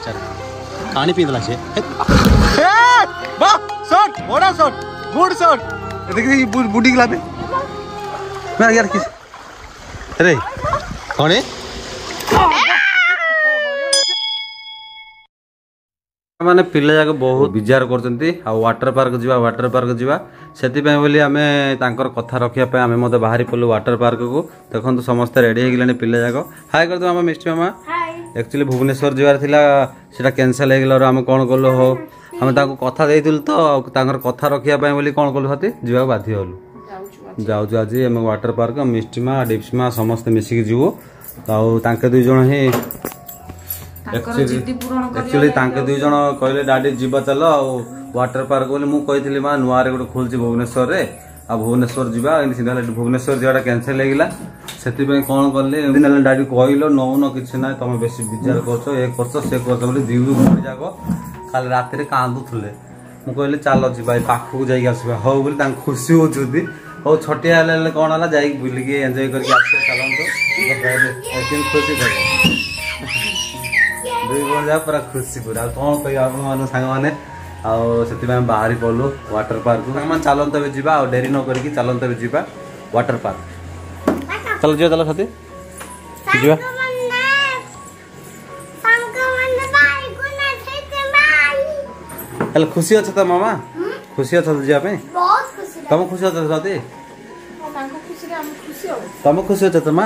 बेचारा पानी पीला से वाह शॉट बड़ा शॉट गुड शॉट देखिए बुडी गला पे मैं यार किस अरे कौन है माने पिला जाक बहुत विचार करछंती आ वाटर पार्क जीवा सेति पे बोली आमे तांकर कथा रखिया पे आमे मते बाहरी पल्लू वाटर पार्क को देखन तो समस्त रेडी हे गेलानी पिला जाक हाय कर दो मामा मिष्टी मामा एक्चुअली भुवनेश्वर जीवार थिला सेटा कैंसिल हे गेला हम कोन करलो हो हम ताको कथा देइतिल तो तांकर कथा रखिया पे बोली कोन करलो हती जीवा बाध्य होलु जाऊ आज हम वाटर पार्क मिष्टी मा डिप्समा समस्त मिसिक जीवो ताऊ तांके दुई जण हे एक्चुअली तांके दुई जण कहले डाडी जीवा चलो वाटर पार्क बोले मु कहितली मा नुआरे गोटे खोलची भुवनेश्वर रे आ भुवनेश्वर जीवा सीधा भुवनेश्वर जीवाटा कैंसिल हे गेला सेति पे कोन करले दिन डाडी कहलो नौ न किछ ना तुम बेसी विचार करछो एक करछो से करछो बोली जीव गुडी जागो काल रात रे कांदुथले मु कहले चलो जीवा पाखु जाई आसीबा हो बोली तां खुशी हो जुदी हो छोटिया ले कोन हला जाई बुली के एन्जॉय करके आसे चलन तो लेकिन खुशी था दुई बन जा पूरा खुशी पूरा कौन कह आप सांग मैंने से बाहरी पड़लु वाटर पार्क सामान चलते भी जा डेरी न करके चलते भी जा वाटर पार्क चलो जी चलो साथी जा खुशी अच्छा तो मामा खुशी अच्छा जावाई तुम खुशी अच्छा साथी तुम खुशी अच्छा तो माँ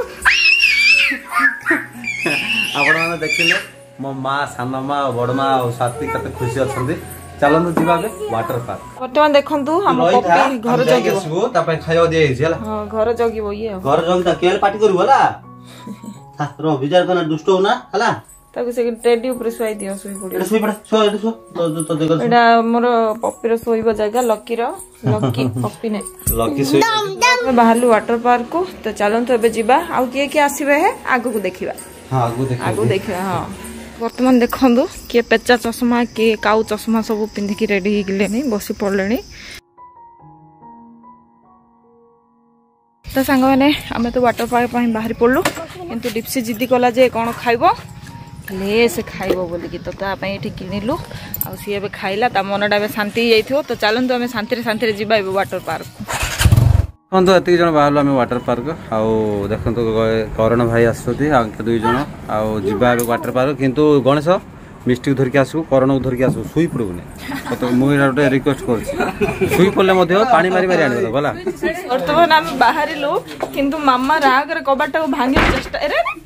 आपण मैंने देखिले मो माँ सान माँ बड़ माँ और साथी कते खुशी अच्छा चलतु जीवा वाटर पार्क बर्तमान देखंतु हम पप्पी घर जगिबो तापे खायो दे हला हां घर जगिबो ये घर जग त केल पार्टी करू हला रो विचार करना दुष्ट हो ना हला ताको से टेडी ऊपर सोई दियो सोई पड़ी एटा सोई पड़ा सो तो देखो एटा मोर पप्पी रो सोईबो जगह लकी पप्पी ने लकी सोई बाहरलु वाटर पार्क को तो चलंतु एबे जीवा आ के आसीबे है आगु को देखिबा हां आगु देखिबा हां बर्तमान देखंदु के पेचा चश्मा के काउ चश्मा सब पिंधि की रेडी हो गले बसी पड़ले तो सांग मैंने आम तो वाटर पार्क बाहरी पड़लु किंतु डिप्सी जिद्दी कला जे कौन खाइब ले से खाइब बोलिकी तो ये किणिलु आ सी ए खाइला ता मनटा शांति हो तो चलतु आम शांति शांति जीवा वाटर पार्क देखो एति जन बाहर आम वाटर पार्क आउ देखो करण भाई आसुदी दुई जन आवा वाटर पार्क किंतु गणेश मिस्टी धरिकी आसू करण को धरिकी आसू शुई पड़ूनी तो मुझे गोटे रिक्वेस्ट कर शुई पड़े पानी मारी मारी आने गला बर्तमान आम बाहर किंतु मामा राग कबाट को भांगे चेष्टा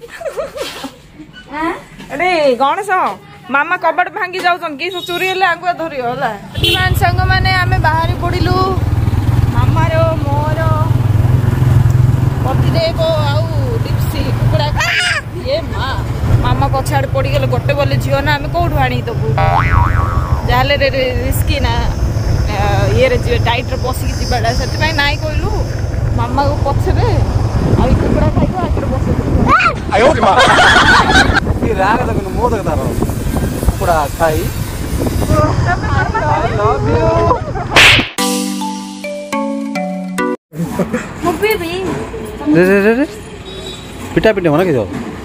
अरे गणेश मामा कबाट भांगी जाऊन कि चोरी आगुआ धरियो सांग मैंने आम बाहर पड़ू मामार मोर पतिदेव आउ डिप्सी कुकुड़ा ये माँ मामा पछाड़ पड़गले गोटे बोले झील ना आम कौटू आनी तबू जहाँ रिस्की ना ये टाइट बसिकी जीवाटा से नाई कहलु मामा को पछे कुकुड़ा खाइब आगे बस मो देखा कुकुड़ा खाई पिटा पिटे होना कि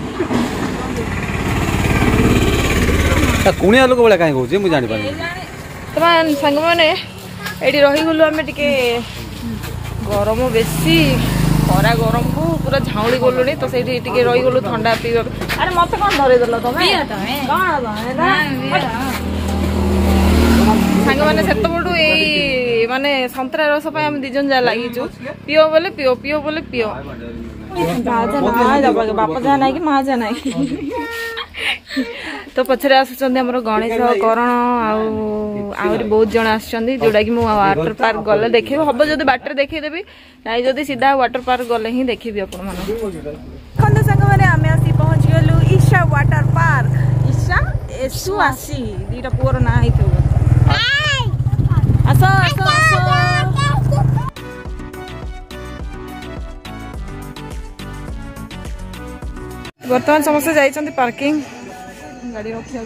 कुणिया लोक भाई कहीं कहे मुझे जानी पानी सांग मैंने ये रहीगलु आम टे गरम बेसी खरा गरम को पूरा झाउली गलु तो से रहीगलु ठंडा पीवा अरे मत कौन धरदेल तुम सांग मैंने से माने संतरा रस आम दिजन जहाँ लगिचु पिओ बोले पिओ पिओ बोले पिओ बापा जहाँ ना कि माँ जहाँ ना तो पछरे आसुचंदी गणेश करण आहरी बहुत जन आसुचंदी जोड़ा कि वाटर पार्क गले देखी हम जब बाटर देखीदेवी ना जब सीधा वाटर पार्क गले ही देखी आपण मन सांग मैंने आम आसी पहुँच गलु ईशा वाटर पार्क ईशा एसु आसी दीटा पुअर ना आस आस बर्तमान समस्त जाइछन्ति पार्किंग गाड़ी रखिया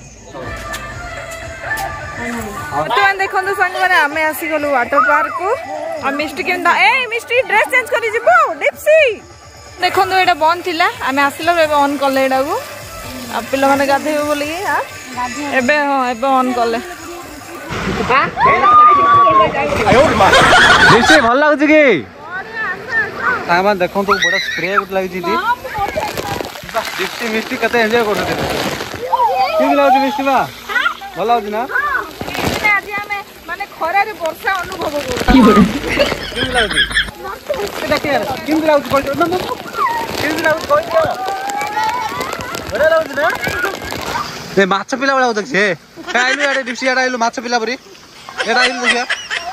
बर्तमान देखो सांग मैंने आम आसी गलु वाटर पार्क को मिष्टी के मिष्टी ड्रेस चेंज कर डिप्सी देखो ये बंद थिला आम आसिला ऑन कले आप पिला माने गाधेबे बोली हां एबे हां एबे ऑन करले निश्चय भल लागुଛି କି सामान देखो तो बड़ा स्प्रे गुट लागि दी बस डिप्सी मिस्टी कते एन्जॉय करते कि लागुଛି मिस्टी बा भल लागुଛି ना आज हमें माने खरा रे वर्षा अनुभव करू कि लागुଛି एटा के कि लागुଛି कोइ कि लागुଛି कोइ बड़ा लागुଛି ना ए माछ पिला वाला होत छे आइलु एटा डिप्सी एटा आइलु माछ पिला परी एटा आइलु देखिया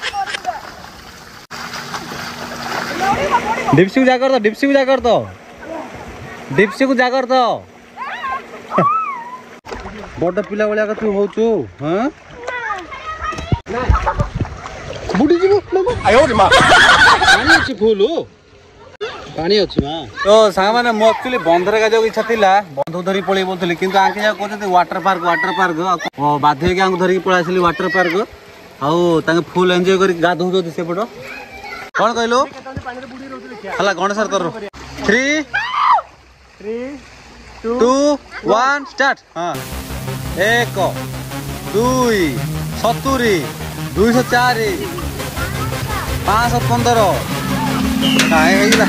डिप्सी को जाकर दो डिप्सी को जाकर दो डिप्सी को जाकर दो बड़ पिला वाला का तू होचू हां बुडी जीवो आयो रे मां पानी अछि फुल पानी अछि मां तो सांग माने मो एक्चुअली बंदर का जो इच्छा थिला बंधु धरी पळी बोलथली किंतु आंके जा कहते वाटर पार्क ओ बाध्य के आंग धरी पळा आसली वाटर पार्क आउ तांगे फुल एन्जॉय करी गाधौ जो सेपटो कौन कहलो हला गणेश सर कर 3 2 1 स्टार्ट हां 1 2 70 204 515 काय हेला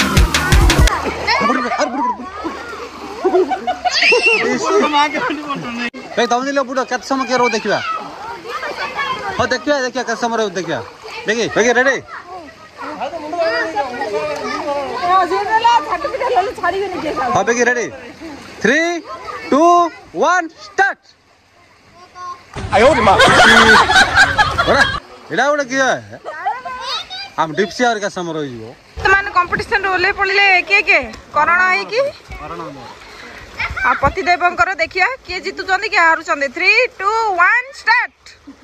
ए तम दिलो बुडो कत समय के रो देखिबा हो देखिया देखिया कत समय रो देखिया देखि देखि रेडी हाँ बेगी रेडी 3 2 1 स्टार्ट आयो रे मां बड़ा एडा उडा किया हम डिप्सी और का समर हो जीवो तो माने कंपटीशन रोले पड़ले के कोरोना है की आ पति देवंकर देखिया के जीतु चंदी के हारु चंदी 3 2 1 स्टार्ट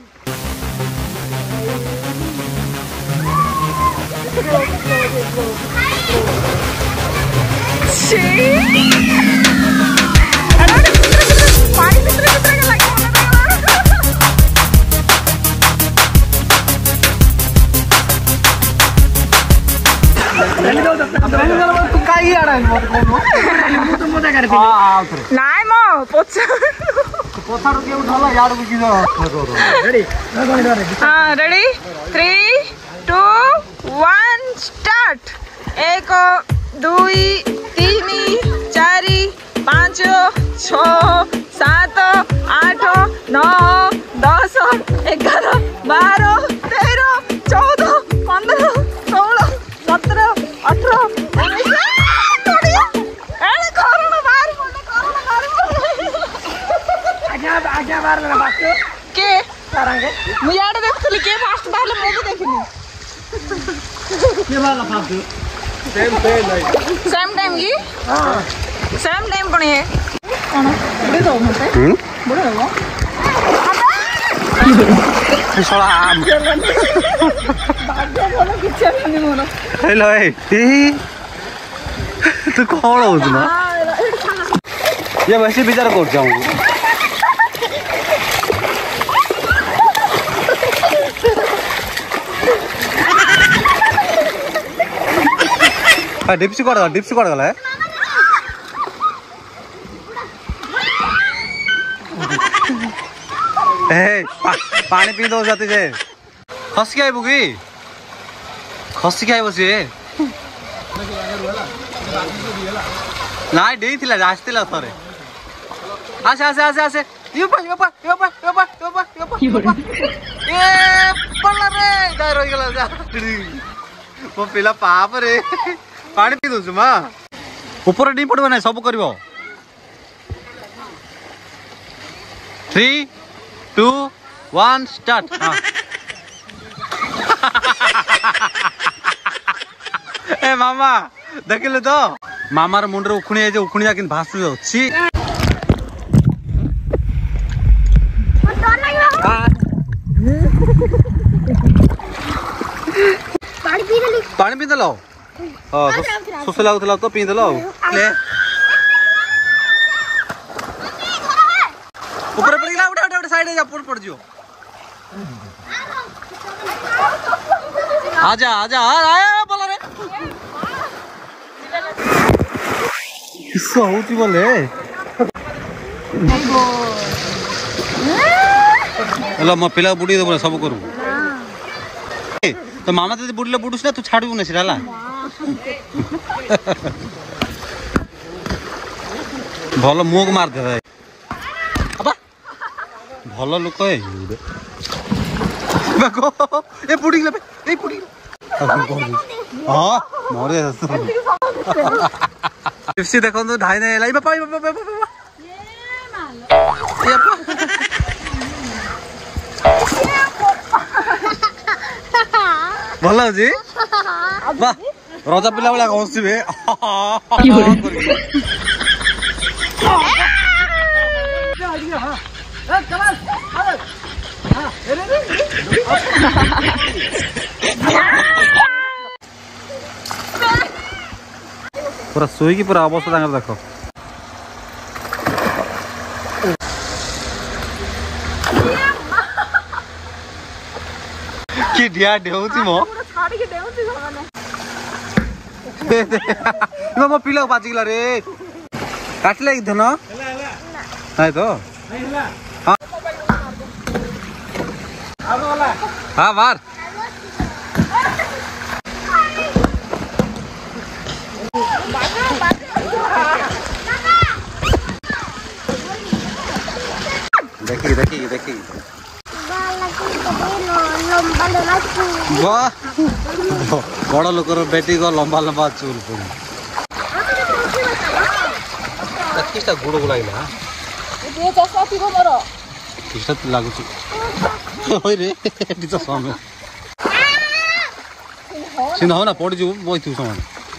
नाइ मो पोछा पोछाडो के उठाला यार बुकी दो रेडी हां रेडी 3 2 1 स्टार्ट 1 2 3 4 5 6 7 8 9 10 11 12 13 14 15 16 17 18 आज्ञा बार ना बात के करेंगे मु याडे देखथली के फास्ट बाहले मु भी देखिनी के बाला फास्ट सेम टाइम की हां सेम टाइम कोनी है कोन बुडे दो मते बुडे दो साला आम भाग्य बोलो किछ नहीं मोर हेलो ए तू कौन हो ना ये वैसे विचार कर जाऊं डिप्सी कट गला है पानी पी दो जाते जे खस के आइबु की खस के आइबो से नाइ देई थिला आस्तिला थरे आसे आसे आसे आसे यो पा ए पल्ला रे दाइ रहि गेला जा वो पिला पाप रे पानी पी दो माँ ऊपर नहीं पड़ो ना सब कर 3 2 1 स्टार्ट हाँ ए मामा देखिले तो मामार मुंडर उखुणी है उखुणी जाके भासु अछि पानी पी देलो हां सुस लागुतला तो पी देलो ले ऊपर पड़ गेला उठा उठा साइड जा पड़ जियो आजा आजा आया बोला रे किस्सा होती बोले हेलो मो पिला बुड़ी देबो सब करू तो मामा तो बुड़ले बुडुस ना तू छाड़बू ना सिराला भलो मुख मार दे अबा भलो लोक ए देखो ए बुड़ी ले ए बुड़ी हां मोरे इसी देखो तो ढाई नहीं लाई बाबा बाबा बाबा ये मालो भल अच्छी रजा पिला भाया हसबे पूरा शोक पूरा अवस्था देख कि ढिया डेउची मो मो पिला बाजिगला रे काटले धन नहीं तो हाँ बार देखी देखी देखी बड़ लोकर बेटी को लंबा लंबा चूल पड़ी गुड़ को लगे लगुच समय सीना हो ना पड़ जाऊ बही समय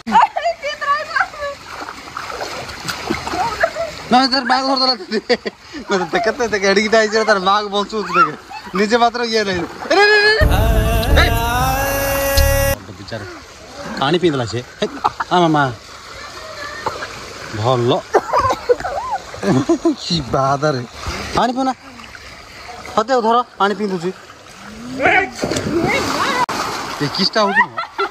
ना तार बाघ धरदेला देखे एडिटा तार बाघ बंचु देखे निजे मात्र ये नहीं बेचारे पानी पीदेला से मामा भल कि बादरे पानी पीना हते धर पानी पी दूची किसटा हो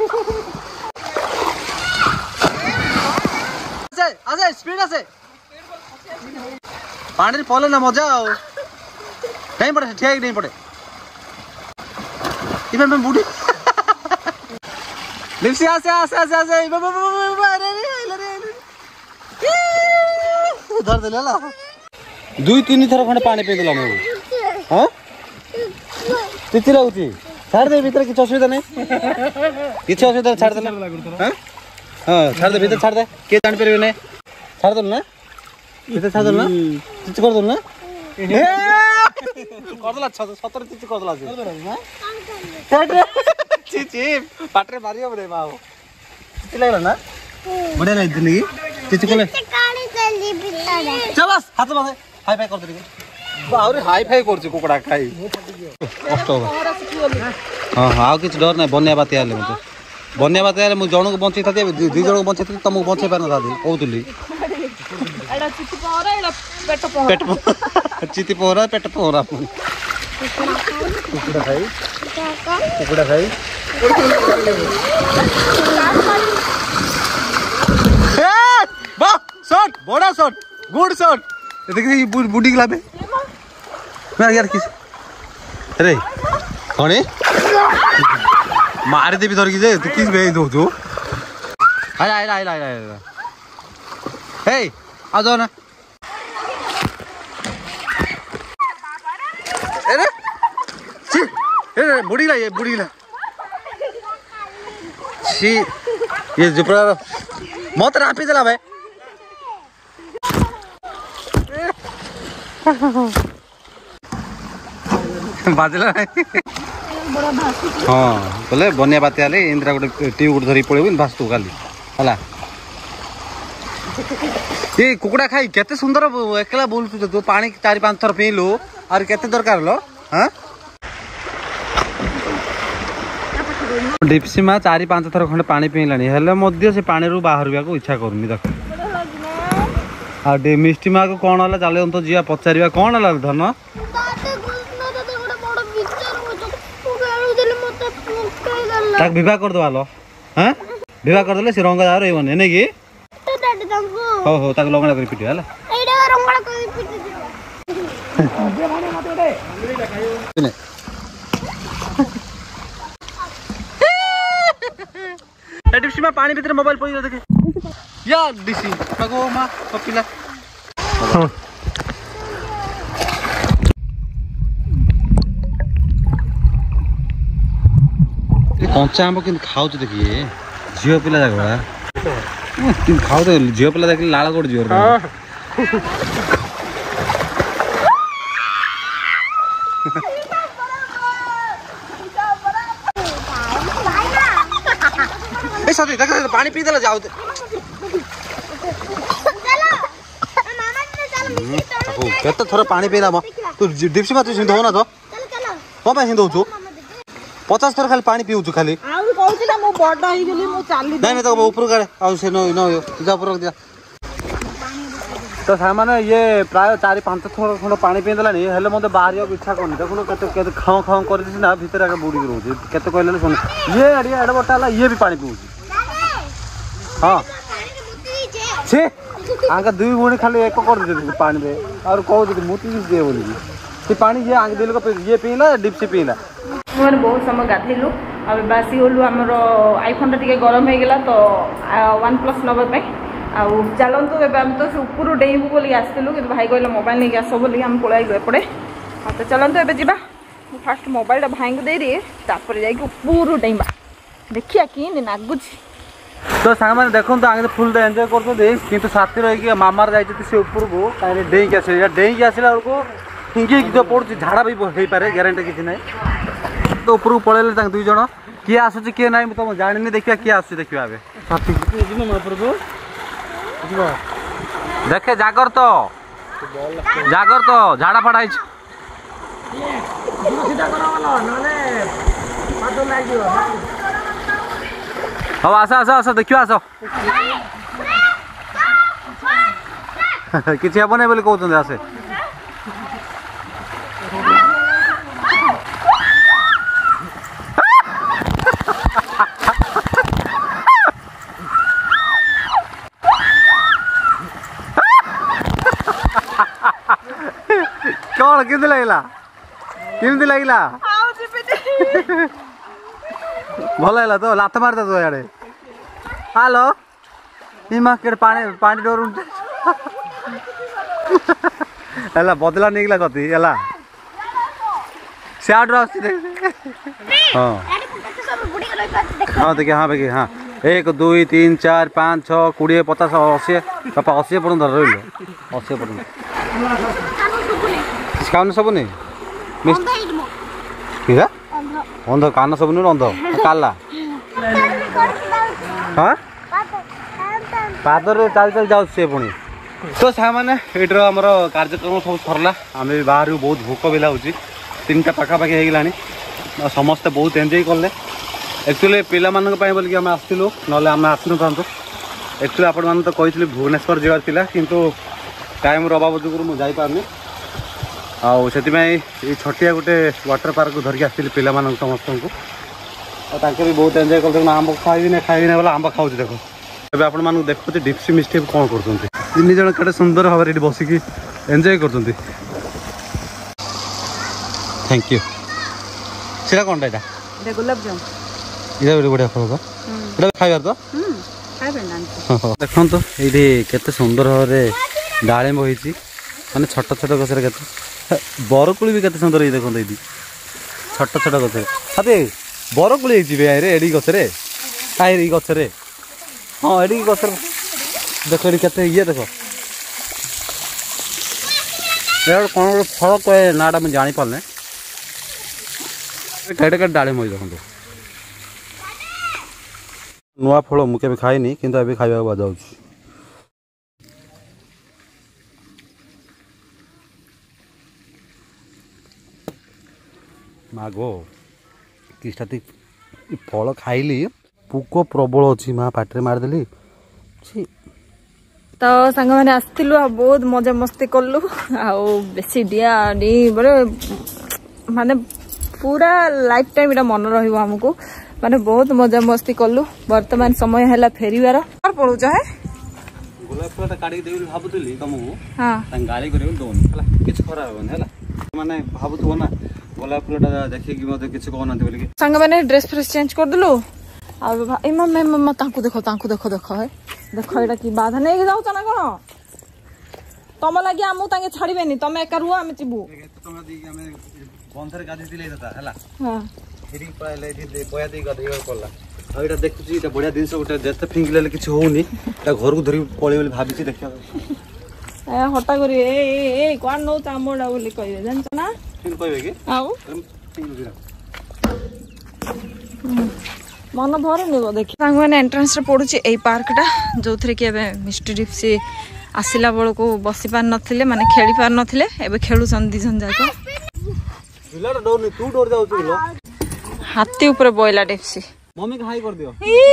स्पीड आसे पानी पले ना मजा आओ नहीं पड़े ठिया नहीं पड़े इबे मैं बूढ़ी लिप्सी आसे आसे आसे आसे धर देला ला दुई तीन थर खंडे पानी पी देला मैं हां किछि लागुची छाड़ दे भीतर किछ असुविधा नहीं किछ असुविधा छाड़ देला हां हां छाड़ दे भीतर छाड़ दे के जान परबे नहीं छाड़ दे ना भीतर छाड़ दे ना किछ कर दे ना कर दला 17 किछ कर दला छाड़ ची ची पाटरे मारियो रे बाबू किछ लागला ना बढ़िया नहीं जिंदगी किछ कोले काली जल्दी भीतर चबस हाथ माथे हाई फाई कर दे बाउरी हाई फाई करछ कुकड़ा खाई कष्ट हो हां हां किछ डर नहीं बन्या बात आले मते बन्या बात आले मु जणो को बंची था दु जणो को बंची था तुमको बंचे पार ना दादी कहतुली एडा चिति पोरा एडा पेट चिति पोरा पेट पोरा कुकड़ा खाई वाह शॉट बड़ा शॉट गुड शॉट देखि बुडी गला बे मैं यार किस अरे कौन है मार दे भी धर की जे तू किस बे दो जो आला आला आला आला हे आ जाओ ना अरे छी अरे बुडी ला छी ये जो पूरा मत रापी देला भाई बाजला हाँ बोले बनिया बात आले इंदिरा गोटे ट्यूब गोटे धरी पड़े भासतु काली है ये कुकुड़ा खाई केते सुंदर एकला बोलतु तू पानी 4-5 थर पीलु और केते दरकार लो हाँ डिप्सी माँ 4-5 थर खंडे पानी पीलानी हेले मध्य से पानी रू बाहर को इच्छा करूनी देख आ मिष्टी माँ को कौन है चलो तो जी पचार कौन है धन विवाह करदे लो हाँ विवाह करदे सी रंग रही नहीं कि हो हो लंगड़ा कर पिटिया डिप्सी में पानी भीतर मोबाइल पड़ी देखे या डिसी पगो मा पिला कंचा आंब कि खाऊ देखिए झील पिला कि खाऊ झील पिला देख लाल गोटे झील देख पानी पी देला जाओ केते थोड़ा पानी पीला तू डिप्सी में तू सिंध हो ना तो कौन पे सिंध हो 50 थर खाली पानी पीऊ खाली नहीं तो ऊपर गाड़े जा ऊपर रख दिया तो सामान ये प्राय 4-5 थर खंड पानी पी देलानी हेले मते बाहर इच्छा करनी देखो केते खाऊ खाऊ कर ना भीतर आगे बुड़ी रोचे केते कहले सुन ये एडिया एड बटा ये भी पानी पीऊ हाँ छे आगे 2 गुणी खाली एक कर दे पानी दे और कहू मुती दिए बोली से पानी ये आगे दिल को ये पीला डिप्सी पीला मैंने बहुत समय गाधेलु अब बासी हलु आमर आईफोन टे गरम हो गला तो OnePlus नवाई चलतु एम तो ऊपर डेबू बोली आसलु कि भाई कहले मोबाइल नहीं आस बोली आम पलैलु एपटे हाँ तो चलतु ए जा फास्ट मोबाइल भाई को दे दिए तापर जा ऊपर डेबा देखिया कि नागुच तो सांग मैंने देखो आगे फुल एंजॉय कर साथी रही मामार जाइए ऊपर को डेईक आस डेईक आसला बेलू हिंगी जो पड़ू झाड़ा भी हो पारे ग्यारंटी किसी ना तो ऊपर को पलैले 2 जन किए आसुची किए ना तुम जानी देखिए किए आस देखा देखे जागर तो झाड़ा फाड़ा हाँ आस आस आस देखियो आस किसी हेब ना बोली कहते आसे कौन किमती लगला भल है तो लात मारता तो यार हेलो इमा के पानी डोर है बदला निकला कति है सियाड हाँ हाँ देखिए हाँ देखिए हाँ 1 2 3 4 5 6 20 50 80 पापा 80 पर्यटन धर रही 80 पर्यटन कान सब नहीं अंध कान सब नहीं अंध काला हाँ पादर चल चल जाऊ पुणी तो सामने ये आमर कार्यक्रम सब सरला आम भी बाहर बहुत भोक भी लगुच 3टा पाखापाखि होगलानी समस्ते बहुत एंजॉय कले एक्चुअली पिला बोलिक आम आसलु ना आम आसन था एक्चुअली आपण मैंने तो कही भुवनेश्वर जबार था किंतु टाइम अभाव जो मुझे जापारनी आई छटिया गोटे वाटर पार्क को धरिक आसती पिला समस्त को भी बहुत एंजॉय कर आंब खाई ना बोला आंब खाऊ देख ए आप देखते डिप्सी मिस्टेक कौन कर 3 जन कटे सुंदर भाव ये बसिकी एंजॉय कर थैंक यू सीटा कौन यहाँ गुलाब जामुन इधर बढ़िया फल इधर खाइबार तो देखो तो ये केते सुंदर भाव डालिंब होती माने छोट छोट गछरे केते बरकुली भी केते सुंदर देखो ये छोट छोट गछरे अरे बरकुली रे एडी गछरे आई गछरे हाँ एडी गछरे देख केते ये देख कौन फल कहे नाटा मुझे जानी पारने कटे डालिंब देखो नुआ फल मुझे खाईनी किंतु अभी खाइबा बाजा मागो किस्ता फल खाइली पुक प्रबल अच्छी माँ पाटे मारदेली तो सांग मैंने आसलु बहुत मजा मस्ती कलु आसी डिया डी बड़े माने पूरा लाइफ टाइम इटा मन रमको माने बहुत मजा मस्ती कलु। वर्तमान समय है फेरबार पड़ुच है गोलाप फुलटा काढ़ी देबी भाबुतली तुमको हां तां गाली करे दोन हला किछ खराब होन हला माने भाबुतो ना गोलाप फुलटा देखि कि मते किछ कहना बोली कि संग मैंने ड्रेस फ्रेस चेंज कर दिलो आ भाई मम्मा तांको देखो है देखो एटा की बाधा नहीं जाऊ तना कोन तम लागि आमु तांगे छाड़ीबेनी तमे एका रुआ हम चिबू तमे दी हमें बंधर गादी दिले दता हला हां हिरी पळाले दे बया दे गदे करला आ एटा देखुची एटा बढ़िया दिन सब जते फिंगले किछ होउनी एटा घर को धरी पळे बोली भाबिची देखिया ए हटा करी ए कोन नो चामोडा बोली कहिबे जान ना फिर कहबे कि आउ मन भर नेबो देखि संग मैंने एंट्रेंस रे पडुची एई पार्कटा जो थरे कि एबे मिस्टर डिप्सी आसिला बेल को बसी पार नथिले माने खेली पार नथिले एबे खेलु सन दी जन जाको बिलार डोर नि तू डोर जाउ लो हाथी ऊपर बोइला डिप्सी मम्मी के हाई कर दियो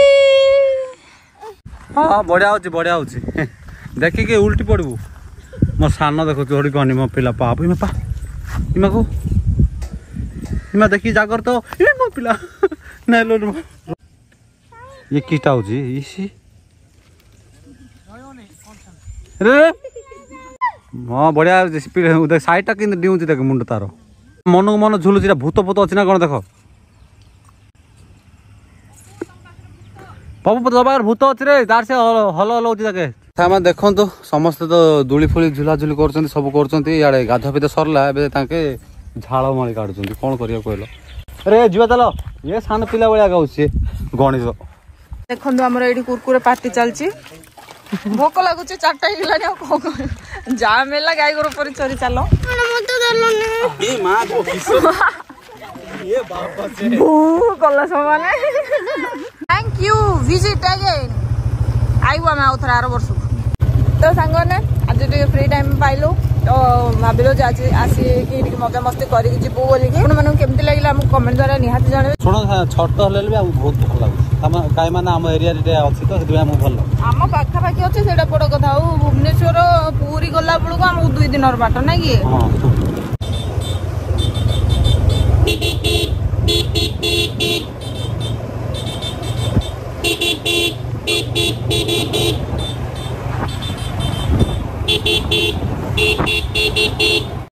हां बढ़िया होची देखि के उल्टी पड़बू मो सानो देखो जोड़ी गनी मो पिला पाप इमा पा इमा को इमा देखि जागर तो ए मो पिला नै लो ये कीटा होची इसी रे हां बढ़िया स्पीड देख साइड टा किन दिउची देख मुंड तारो मन को मन झुलुची भूत भूत अछि ना कोन देखो पपु दबार भूत अछि रे तार से हल हल होची देखे हम देखंतु समस्त तो दुली फुली झुला झुली करछंती सब करछंती याडे गाधा पिते सरला एबे ताके झाळ माळी काढुछंती कोन करिया कहलो अरे जीवा चलो ये सान पिला बळिया गाउछे गणेश देखंतु हमर एडी कुरकुरे पार्टी चलची भोक लागुचे चारटा हिलानी को जा मेला गाय गोर पर चोरी चलो मत दलने ए मां को किसो ये बाबा से ओ कल्ला समाने थैंक यू विजिट अगेन आइबो हम आउथरा आरो वर्ष तो सांगने आज फ्री टाइम पाइलु तो भाविलो जे आज आसी कि मजा मस्ती करी जीवो बोली कि मन केमती लागिला हम कमेंट द्वारा निहाती जाने छोड़ छोट हले भी बहुत भल लागु हम काई माने हम एरिया रे अछि तो सेति हम भल हम पाखा पाखी अछि सेटा बड़ कथा हो भुवनेश्वर पूरी गला बळको हम 2 दिन और बाट ना कि हां